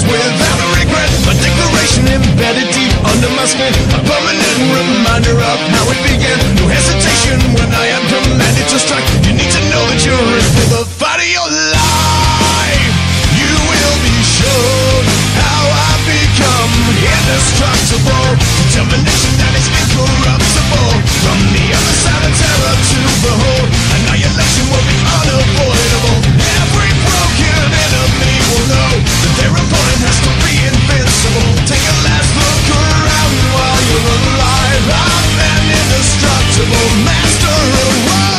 without a regret. My declaration embedded deep under my skin, a permanent reminder of how it began. No hesitation when I am commanded to strike. You need to know that you're in for the fight of your life. You will be shown how I've become indestructible. Determination that is incorruptible. From the other side of terror to behold, annihilation will be unavoidable. Every broken enemy will know that their opponent has to be invincible. Take a last look around while you're alive. I'm an indestructible master of war.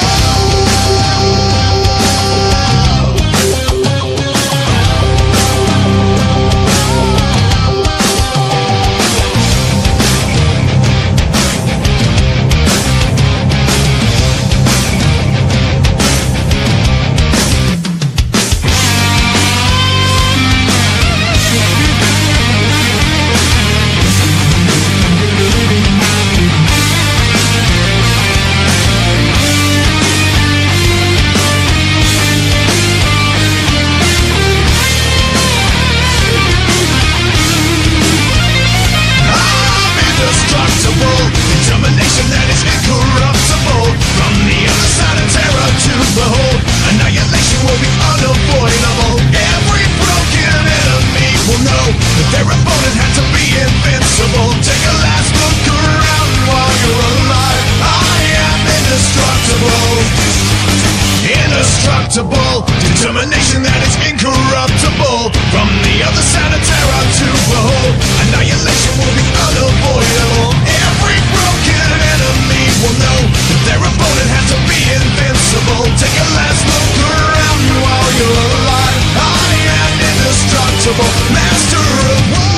Determination that is incorruptible. From the other side of terror to behold, annihilation will be unavoidable. Every broken enemy will know that their opponent had to be invincible. Take a last look around while you're alive. I am indestructible. Indestructible. Determination that is incorruptible. From the other side of terror to behold, annihilation will be unavoidable. Every broken enemy will know that their opponent had to be invincible. Take a last look around while you're alive. I am indestructible, master of war.